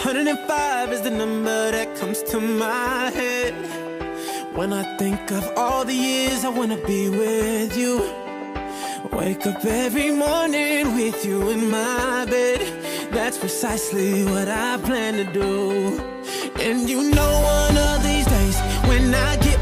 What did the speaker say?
105 is the number that comes to my head when I think of all the years I wanna be with you. Wake up every morning with you in my bed. That's precisely what I plan to do. And you know one of these days when I get